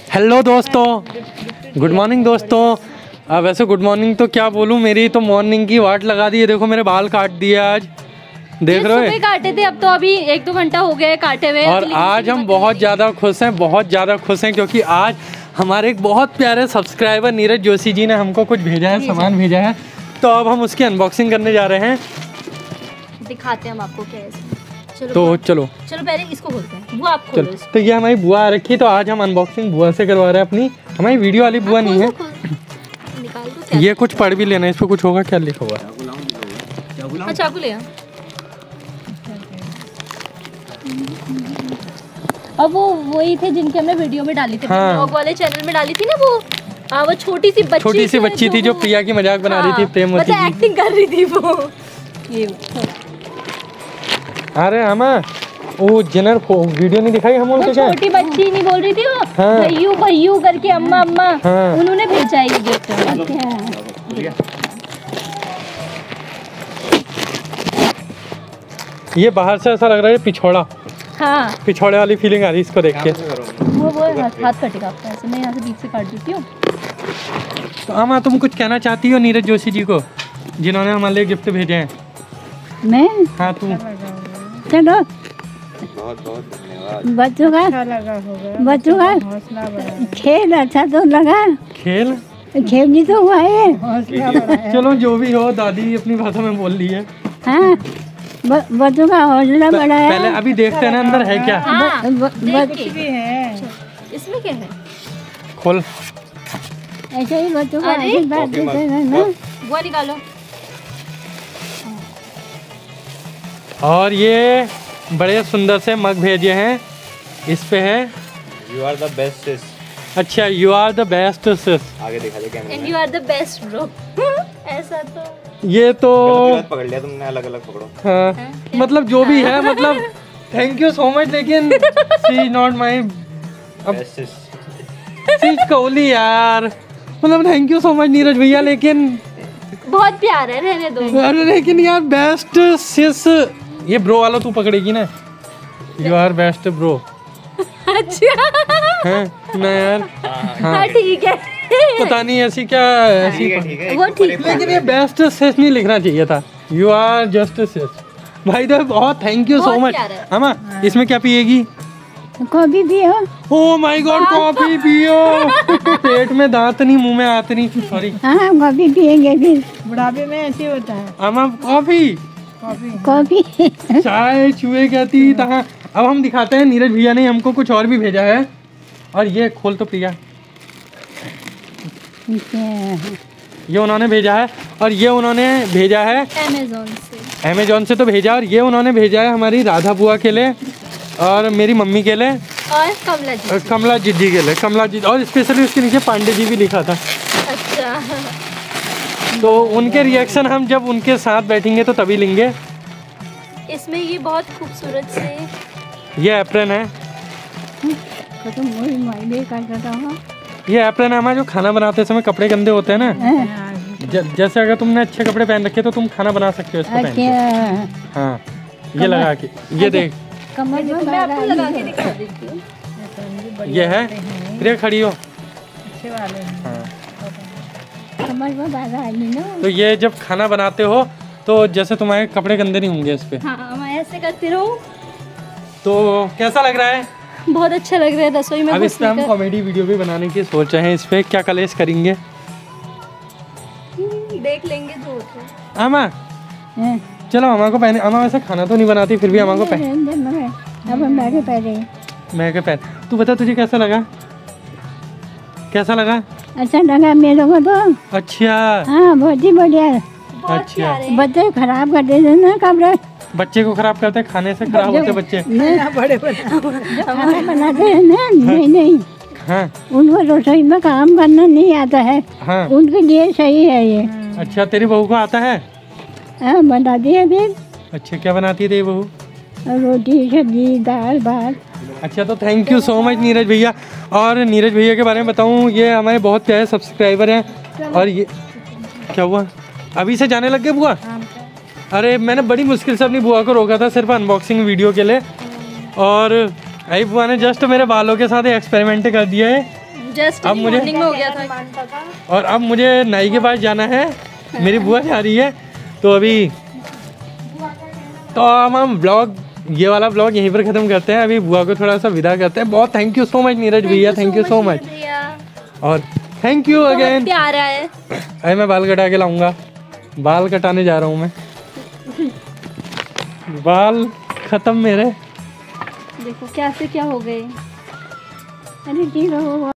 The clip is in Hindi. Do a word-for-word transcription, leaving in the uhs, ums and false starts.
हेलो दोस्तों, गुड मॉर्निंग दोस्तों। अब वैसे गुड मॉर्निंग तो क्या बोलूँ, मेरी तो मॉर्निंग की वाट लगा दी है। देखो मेरे बाल काट दिए आज, देख रहे हो? काटे थे, अब तो अभी एक दो घंटा हो गया है काटे हुए। और आज हम बहुत ज़्यादा खुश हैं, बहुत ज़्यादा खुश हैं क्योंकि आज हमारे एक बहुत प्यारे सब्सक्राइबर नीरज जोशी जी ने हमको कुछ भेजा है, सामान भेजा है। तो अब हम उसकी अनबॉक्सिंग करने जा रहे हैं, दिखाते हैं हम आपको क्या है। चलो तो चलो चलो पहले इसको खोलते हैं। बुआ आप खोलो चलो। इसको। तो ये हमारी बुआ आ रखी है, तो आज हम अनबॉक्सिंग बुआ से करवा रहे हैं अपनी। हमारी वीडियो वाली बुआ नहीं है। निकाल दो क्या? ये कुछ पढ़ भी लेना, इस पर कुछ होगा, क्या लिखा हुआ है? हाँ चाकू ले आ। अब वो वही थे जिनके हमने वीडियो में डाली थी, हाँ। ब्लॉग वाले चैनल में डाली थी ना वो। आ, वो छोटी सी बच्ची छोटी सी बच्ची थी जो प्रिया की मजाक बना रही थी, प्रेम मतलब एक्टिंग कर रही थी वो। ये अरे अम्मा, वो जिनर को वीडियो नहीं दिखाई हम उनको, क्या छोटी बच्ची नहीं बोल रही थी वो, हाँ। भैयू भैयू करके अम्मा अम्मा, हाँ। उन्होंने भेजा है ये गिफ्ट। ये बाहर से ऐसा लग रहा है पिछोड़ा, हाँ पिछोड़े वाली फीलिंग आ रही है इसको देख के। वो वो हाथ हाथ कटेगा आपका ऐसे, मैं यहाँ से बीच से काट देती हूँ। तो अम्मा तुम कुछ कहना चाहती हो नीरज जोशी जी को, जिन्होंने हमारे लिए गिफ्ट भेजे हैं? मैं हाँ तुम। चलो बहुत बहुत धन्यवाद। बच्चों का बच्चों का खेल अच्छा तो लगा, खेल खेल भी तो हुआ है। चलो जो भी हो, दादी अपनी भाषा में बोल रही है। हाँ ब- बच्चों का हौसला बढ़ा है। पहले अभी देखते हैं ना अंदर है क्या। हाँ, ब- ब- देख के। इसमें क्या है? खोल। ऐसे ही बच्चों का अरे, आशीर्वाद देते रहना। वो निकालो। और ये बड़े सुंदर से मग भेजे हैं, इस पे है you are the best sis. अच्छा, you are the best sis. आगे दिखा दे कैमरे एंड में। You are the best bro. ऐसा तो ये तो गलत गलत पकड़ लिया तुमने, अलग अलग पकड़ो। हाँ, मतलब जो भी है, मतलब थैंक यू सो मच, लेकिन she is not my best sis. She is कौली यार। मतलब thank you so much Neeraj भैया, लेकिन बहुत प्यार है, रहने दो। अरे लेकिन यार बेस्ट सिस, ये ब्रो वाला तू पकड़ेगी ना, यू आर बेस्ट ब्रो। अच्छा हैं ना यार। हाँ ठीक है। पता नहीं ऐसी क्या ऐसी, ठीक है ठीक है। वो ठीक है। लेकिन ये बेस्ट सिस नहीं लिखना चाहिए था, यू आर जस्ट सिस। भाई तो बहुत थैंक यू सो बहुत मच। प्यारा है। अम्मा इसमें क्या पिएगी? कॉफी भी हो। ओ माय गॉड, कॉफी पियो। पेट में दांत नहीं, मुंह में आते नहीं, सॉरी। हाँ कॉफी पियेंगे फिर। बुढ़ापे में ऐसे होता है। अम्मा कॉफी, कॉफी चाय चूहे कहती तहाँ। अब हम दिखाते हैं, नीरज भैया ने हमको कुछ और भी भेजा है। और ये खोल तो प्रिया, ये उन्होंने भेजा है। और ये उन्होंने भेजा है अमेज़न से। अमेजोन से तो भेजा। और ये उन्होंने भेजा है हमारी राधा बुआ के लिए और मेरी मम्मी के लिए और कमला जी। और कमला जिद्दी के लिए, कमला जी। और स्पेशली उसके नीचे पांडे जी भी लिखा था। अच्छा तो उनके रिएक्शन हम जब उनके साथ बैठेंगे तो तभी लेंगे। इसमें ये बहुत खूबसूरत से ये एप्रन है, तुम वही मायने करता हूँ। ये एप्रन है हमारा, जो खाना बनाते समय कपड़े गंदे होते हैं ना, ज, जैसे अगर तुमने अच्छे कपड़े पहन रखे तो तुम खाना बना सकते हो इसको पहन के। अच्छा हाँ ये लगा के, ये देख, कमर में मैं आपको बाल लगा आई के है। दिखा देती हूँ। ये है। प्रिया खड़ी हो। अच्छे वाले हैं। हाँ, कमर में बाल आई ना। तो ये जब खाना बनाते हो तो जैसे तुम्हारे कपड़े गंदे नहीं होंगे इस पे। हाँ मैं ऐसे करती रहूँ। तो कैसा लग रहा है? बहुत अच्छा लग रहा है रसोई में अब इस पे घुसने हम का। कॉमेडी वीडियो भी बनाने की सोच रहे हैं। इस पे क्या कलेश करेंगे? हम्म, देख लेंगे जो होता है। अम्मा हाँ। चलो अम्मा को पहने। अम्मा वैसे खाना तो नहीं बनाती, फिर भी अम्मा को पहन, अब हम बैठे पहले। मैं क्या पहन। तू बता तुझे कैसा लगा, कैसा लगा? अच्छा लगा मेरे को तो। अच्छा हाँ बहुत ही बढ़िया। बहुत अच्छा। प्यारे। बच्चे खराब कर देते ना कपड़े। बच्चे को खराब करते हैं, खाने से खराब होते बच्चे। नहीं, बड़े बड़े खाना बनाते हैं ना, नहीं नहीं हाँ उनको रसोई में काम करना नहीं आता है, हाँ। उनके लिए सही है ये। अच्छा तेरी बहू को आता है? हाँ बनाती है फिर अच्छा क्या बनाती है तेरी बहू? रोटी सब्जी दाल भात। अच्छा तो thank you so much Neeraj भैया। और नीरज भैया के बारे में बताऊँ, ये हमारे बहुत प्यारे सब्सक्राइबर हैं। और ये क्या हुआ, अभी से जाने लग गए बुआ? अरे मैंने बड़ी मुश्किल से अपनी बुआ को रोका था सिर्फ अनबॉक्सिंग वीडियो के लिए। और आई बुआ ने जस्ट मेरे बालों के साथ एक्सपेरिमेंट कर दिया है। जस्ट अब मुझे मॉर्निंग में हो गया था। और अब मुझे नाई के पास जाना है, मेरी बुआ जा रही है। तो अभी तो हम हम ब्लॉग ये वाला ब्लॉग यहीं पर ख़त्म करते हैं। अभी बुआ को थोड़ा सा विदा करते हैं। बहुत thank you so much Neeraj भैया, थैंक यू सो मच। और थैंक यू अगेन। प्यारा है। अरे मैं बाल कटा के लाऊंगा, बाल कटाने जा रहा हूँ मैं। बाल खत्म मेरे। देखो कैसे क्या हो गए। अरे की रहो